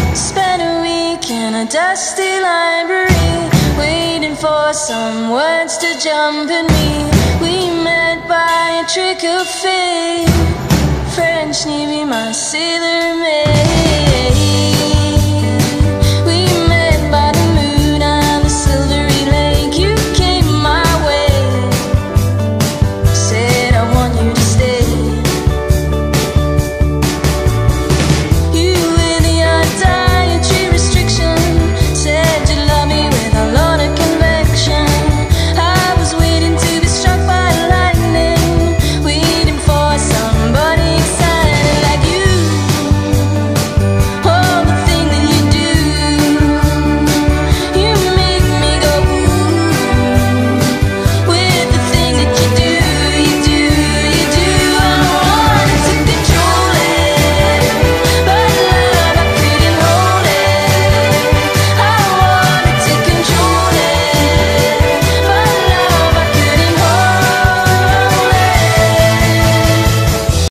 Spent a week in a dusty library, waiting for some words to jump in me. We met by a trick of fate, French Navy, my sailor mate.